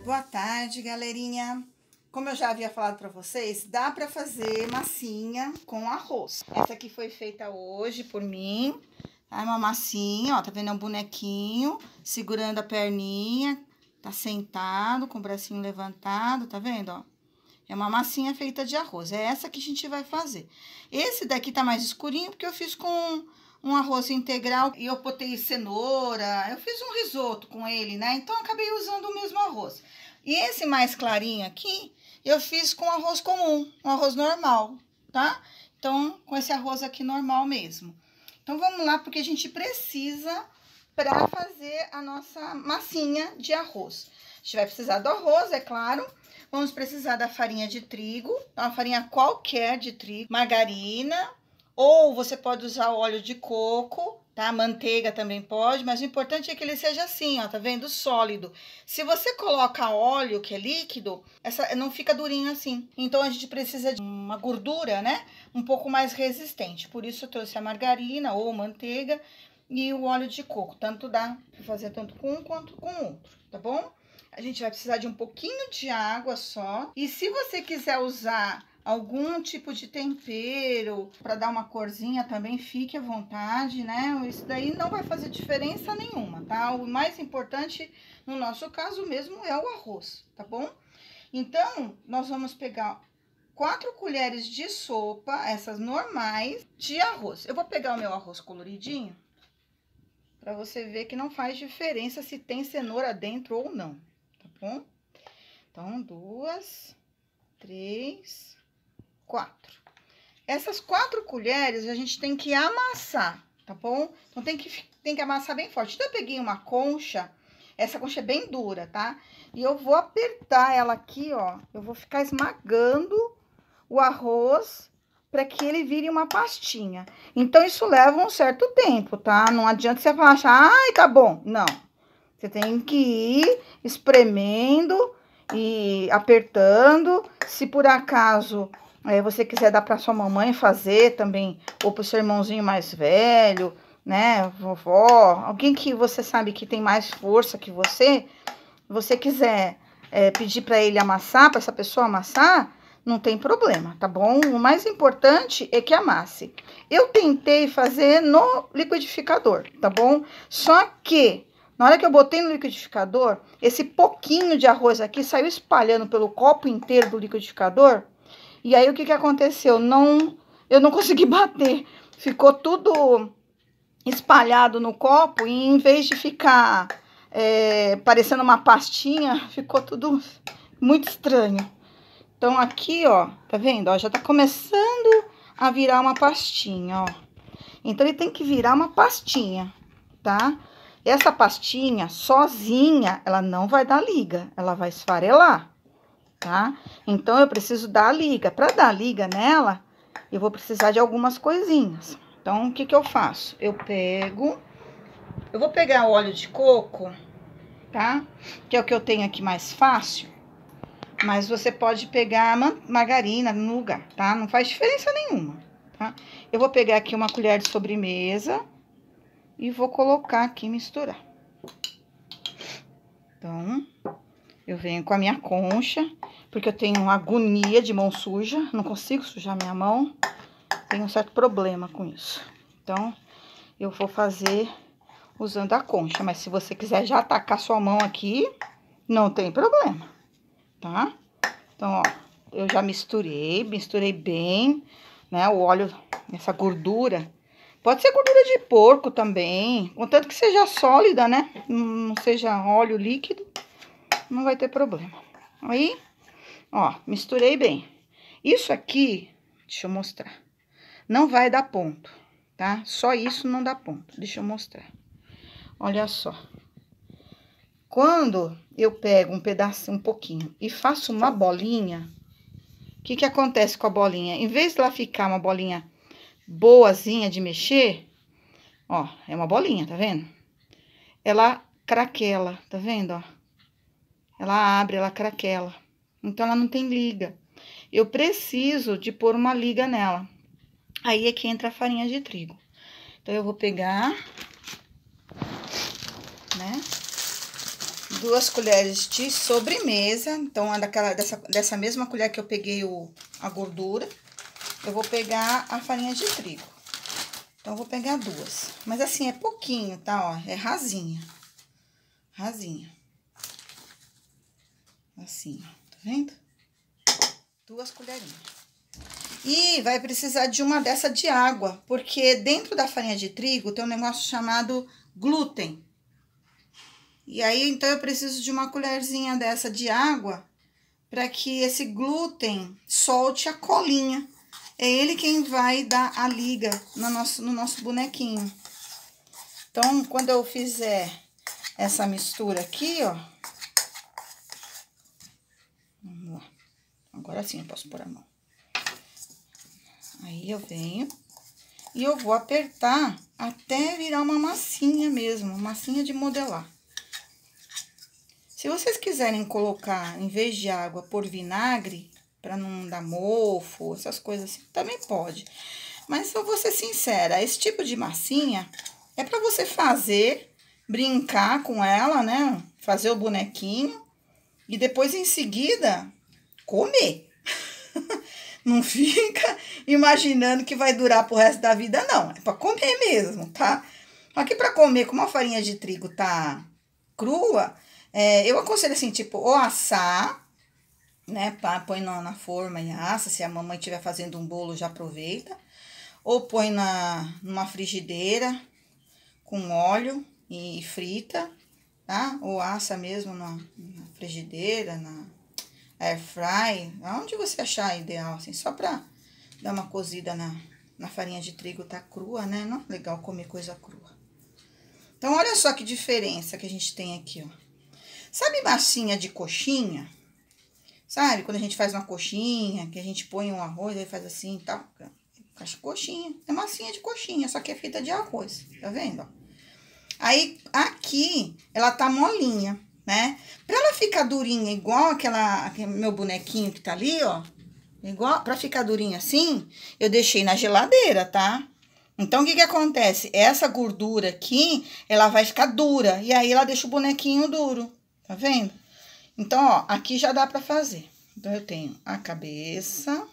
Boa tarde, galerinha. Como eu já havia falado para vocês, dá para fazer massinha com arroz. Essa aqui foi feita hoje por mim. É uma massinha, ó, tá vendo? É um bonequinho segurando a perninha, tá sentado com o bracinho levantado, tá vendo, ó? É uma massinha feita de arroz. É essa que a gente vai fazer. Esse daqui tá mais escurinho porque eu fiz com um arroz integral e eu botei cenoura. Eu fiz um risoto com ele, né? Então, eu acabei usando o mesmo arroz. E esse mais clarinho aqui, eu fiz com arroz comum, um arroz normal, tá? Então, com esse arroz aqui normal mesmo. Então, vamos lá, porque a gente precisa para fazer a nossa massinha de arroz. A gente vai precisar do arroz, é claro. Vamos precisar da farinha de trigo, uma farinha qualquer de trigo, margarina, ou você pode usar óleo de coco, tá? Manteiga também pode, mas o importante é que ele seja assim, ó, tá vendo? Sólido. Se você coloca óleo, que é líquido, não fica durinho assim. Então, a gente precisa de uma gordura, né? Um pouco mais resistente. Por isso, eu trouxe a margarina ou manteiga e o óleo de coco. Tanto dá pra fazer tanto com um quanto com o outro, tá bom? A gente vai precisar de um pouquinho de água só. E se você quiser usar algum tipo de tempero para dar uma corzinha também, fique à vontade, né? Isso daí não vai fazer diferença nenhuma, tá? O mais importante, no nosso caso mesmo, é o arroz, tá bom? Então, nós vamos pegar 4 colheres de sopa, essas normais, de arroz. Eu vou pegar o meu arroz coloridinho, para você ver que não faz diferença se tem cenoura dentro ou não. Tá bom? Então, 2, 3, 4. Essas 4 colheres a gente tem que amassar, tá bom? Então, tem que amassar bem forte. Então, eu peguei uma concha, essa concha é bem dura, tá? E eu vou apertar ela aqui, ó. Eu vou ficar esmagando o arroz para que ele vire uma pastinha. Então, isso leva um certo tempo, tá? Não adianta você falar, ai, tá bom. Não. Você tem que ir espremendo e apertando. Se por acaso você quiser dar para sua mamãe fazer também, ou para o seu irmãozinho mais velho, né, vovó, alguém que você sabe que tem mais força que você quiser pedir para ele amassar, para essa pessoa amassar, não tem problema, tá bom? O mais importante é que amasse. Eu tentei fazer no liquidificador, tá bom? Só que na hora que eu botei no liquidificador, esse pouquinho de arroz aqui saiu espalhando pelo copo inteiro do liquidificador. E aí, o que aconteceu? Eu não consegui bater. Ficou tudo espalhado no copo e em vez de ficar parecendo uma pastinha, ficou tudo muito estranho. Então, aqui, ó, tá vendo? Ó, já tá começando a virar uma pastinha, ó. Então, ele tem que virar uma pastinha, tá? Essa pastinha, sozinha, ela não vai dar liga, ela vai esfarelar, tá? Então, eu preciso dar liga. Para dar liga nela, eu vou precisar de algumas coisinhas. Então, o que eu faço? Eu vou pegar o óleo de coco, tá? Que é o que eu tenho aqui mais fácil. Mas você pode pegar margarina no lugar, tá? Não faz diferença nenhuma, tá? Eu vou pegar aqui uma colher de sobremesa e vou colocar aqui, misturar. Então, eu venho com a minha concha, porque eu tenho uma agonia de mão suja, não consigo sujar minha mão, tenho um certo problema com isso. Então, eu vou fazer usando a concha, mas se você quiser já tacar sua mão aqui, não tem problema, tá? Então, ó, eu já misturei bem, né, o óleo, essa gordura. Pode ser gordura de porco também, contanto que seja sólida, né? Não seja óleo líquido, não vai ter problema. Aí, ó, misturei bem. Isso aqui, deixa eu mostrar, não vai dar ponto, tá? Só isso não dá ponto, deixa eu mostrar. Olha só. Quando eu pego um pedacinho, um pouquinho, e faço uma bolinha, o que acontece com a bolinha? Em vez de ela ficar uma bolinha boazinha de mexer, ó, é uma bolinha, tá vendo? Ela craquela, tá vendo, ó? Ela abre, ela craquela. Então, ela não tem liga. Eu preciso de pôr uma liga nela. Aí é que entra a farinha de trigo. Então, eu vou pegar, né, 2 colheres de sobremesa. Então, é dessa mesma colher que eu peguei a gordura, eu vou pegar a farinha de trigo. Então, eu vou pegar 2. Mas assim, é pouquinho, tá? Ó, é rasinha. Rasinha. Assim, ó. Tá vendo? 2 colherinhas. E vai precisar de uma dessa de água, porque dentro da farinha de trigo tem um negócio chamado glúten. E aí, então, eu preciso de uma colherzinha dessa de água para que esse glúten solte a colinha. É ele quem vai dar a liga no nosso bonequinho. Então, quando eu fizer essa mistura aqui, ó. Vamos lá. Agora sim eu posso pôr a mão. Aí eu venho e eu vou apertar até virar uma massinha mesmo, uma massinha de modelar. Se vocês quiserem colocar, em vez de água, pôr vinagre, para não dar mofo, essas coisas assim, também pode. Mas eu vou ser sincera, esse tipo de massinha é para você fazer, brincar com ela, né? Fazer o bonequinho e depois, em seguida, comer. Não fica imaginando que vai durar pro resto da vida, não. É para comer mesmo, tá? Aqui para comer, como a farinha de trigo tá crua, eu aconselho assim, tipo, ou assar, né? Põe na forma e assa. Se a mamãe estiver fazendo um bolo, já aproveita. Ou põe numa frigideira com óleo e frita, tá? Ou assa mesmo na frigideira, na air fry, aonde você achar ideal, assim, só pra dar uma cozida na farinha de trigo, tá crua, né? Não é legal comer coisa crua. Então, olha só que diferença que a gente tem aqui, ó. Sabe massinha de coxinha? Sabe, quando a gente faz uma coxinha, que a gente põe um arroz, aí faz assim e tal. Acho coxinha, é massinha de coxinha, só que é feita de arroz, tá vendo, ó? Aí, aqui, ela tá molinha, né? Pra ela ficar durinha, igual aquele meu bonequinho que tá ali, ó. Igual, pra ficar durinha assim, eu deixei na geladeira, tá? Então, o que que acontece? Essa gordura aqui, ela vai ficar dura. E aí, ela deixa o bonequinho duro, tá vendo? Então, ó, aqui já dá pra fazer. Então, eu tenho a cabeça.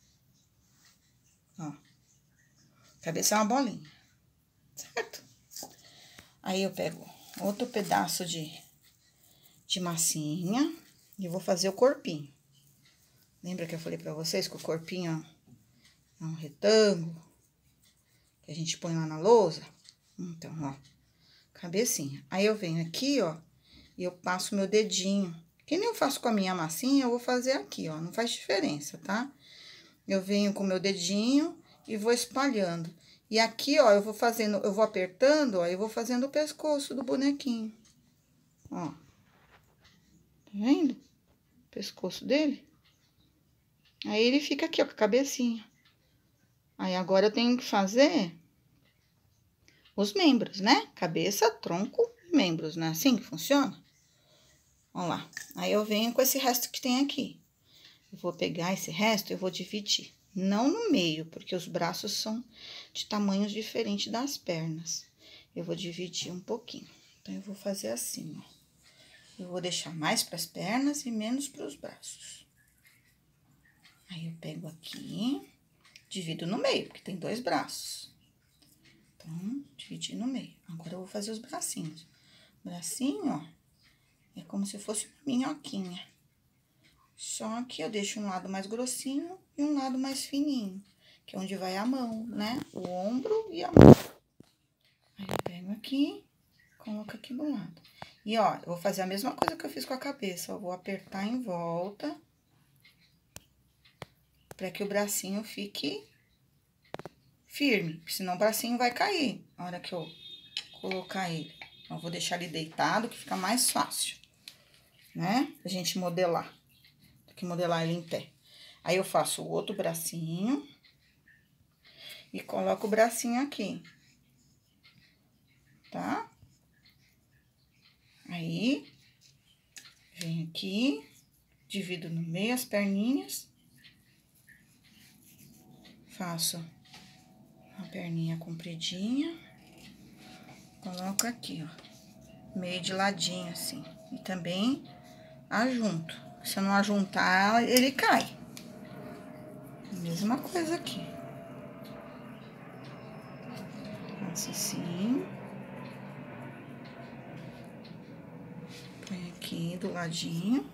Ó. Cabeça é uma bolinha, certo? Aí, eu pego outro pedaço de massinha e vou fazer o corpinho. Lembra que eu falei pra vocês que o corpinho é um retângulo que a gente põe lá na lousa? Então, ó, cabecinha. Aí, eu venho aqui, ó, e eu passo meu dedinho. Que nem eu faço com a minha massinha, eu vou fazer aqui, ó, não faz diferença, tá? Eu venho com o meu dedinho e vou espalhando. E aqui, ó, eu vou apertando, ó, eu vou fazendo o pescoço do bonequinho. Ó. Tá vendo? O pescoço dele. Aí, ele fica aqui, ó, com a cabecinha. Aí, agora eu tenho que fazer os membros, né? Cabeça, tronco e membros, não é assim que funciona? Vamos lá. Aí, eu venho com esse resto que tem aqui. Eu vou pegar esse resto e eu vou dividir. Não no meio, porque os braços são de tamanhos diferentes das pernas. Eu vou dividir um pouquinho. Então, eu vou fazer assim, ó. Eu vou deixar mais para as pernas e menos para os braços. Aí, eu pego aqui, divido no meio, porque tem 2 braços. Então, dividi no meio. Agora, eu vou fazer os bracinhos. Bracinho, ó, é como se fosse uma minhoquinha. Só que eu deixo um lado mais grossinho e um lado mais fininho, que é onde vai a mão, né? O ombro e a mão. Aí, eu pego aqui, coloco aqui do lado. E, ó, eu vou fazer a mesma coisa que eu fiz com a cabeça, ó. Vou apertar em volta, pra que o bracinho fique firme, porque senão o bracinho vai cair na hora que eu colocar ele. Então, eu vou deixar ele deitado, que fica mais fácil, né? Pra gente modelar. Tem que modelar ele em pé. Aí, eu faço o outro bracinho e coloco o bracinho aqui, tá? Aí, venho aqui, divido no meio as perninhas, faço a perninha compridinha, coloco aqui, ó, meio de ladinho, assim. E também ajunto. Se eu não ajuntar, ele cai. Mesma coisa aqui. Faço assim. Põe aqui do ladinho.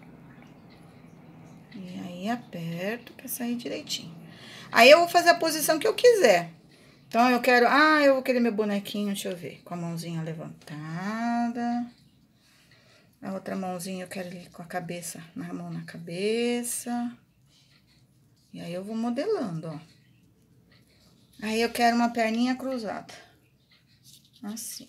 E aí, aperto pra sair direitinho. Aí, eu vou fazer a posição que eu quiser. Então, eu quero... Ah, eu vou querer meu bonequinho, deixa eu ver. Com a mãozinha levantada. A outra mãozinha eu quero ele com a cabeça, na mão na cabeça. E aí, eu vou modelando, ó. Aí, eu quero uma perninha cruzada. Assim.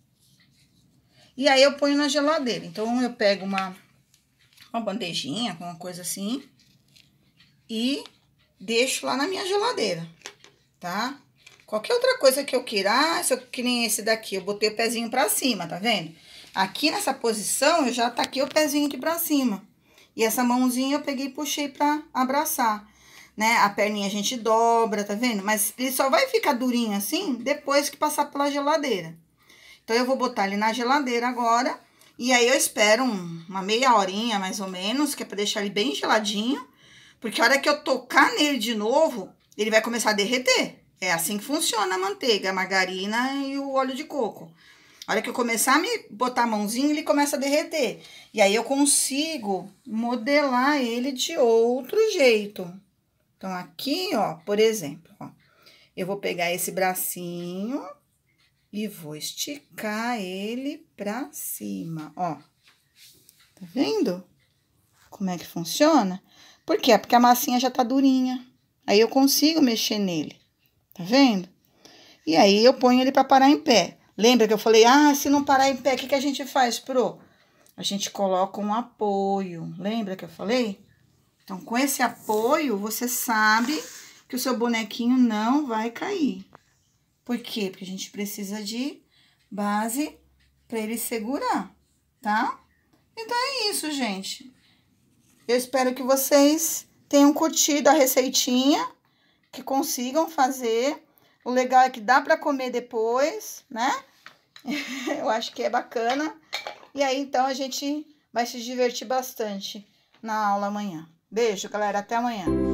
E aí, eu ponho na geladeira. Então, eu pego uma bandejinha, alguma coisa assim. E deixo lá na minha geladeira, tá? Qualquer outra coisa que eu queira, que nem esse daqui, eu botei o pezinho pra cima, tá vendo? Aqui nessa posição, eu já taquei o pezinho aqui pra cima. E essa mãozinha eu peguei e puxei pra abraçar, né? A perninha a gente dobra, tá vendo? Mas ele só vai ficar durinho assim depois que passar pela geladeira. Então, eu vou botar ele na geladeira agora. E aí, eu espero uma meia horinha, mais ou menos, que é pra deixar ele bem geladinho. Porque a hora que eu tocar nele de novo, ele vai começar a derreter. É assim que funciona a manteiga, a margarina e o óleo de coco. A hora que eu começar a me botar a mãozinha, ele começa a derreter. E aí, eu consigo modelar ele de outro jeito. Então, aqui, ó, por exemplo, ó, eu vou pegar esse bracinho e vou esticar ele pra cima, ó. Tá vendo como é que funciona? Por quê? Porque a massinha já tá durinha. Aí, eu consigo mexer nele. Tá vendo? E aí, eu ponho ele pra parar em pé. Lembra que eu falei, ah, se não parar em pé, o que a gente faz, Pro? A gente coloca um apoio. Lembra que eu falei? Então, com esse apoio, você sabe que o seu bonequinho não vai cair. Por quê? Porque a gente precisa de base pra ele segurar, tá? Então, é isso, gente. Eu espero que vocês tenham curtido a receitinha, que consigam fazer. O legal é que dá pra comer depois, né? Eu acho que é bacana. E aí, então, a gente vai se divertir bastante na aula amanhã. Beijo, galera. Até amanhã.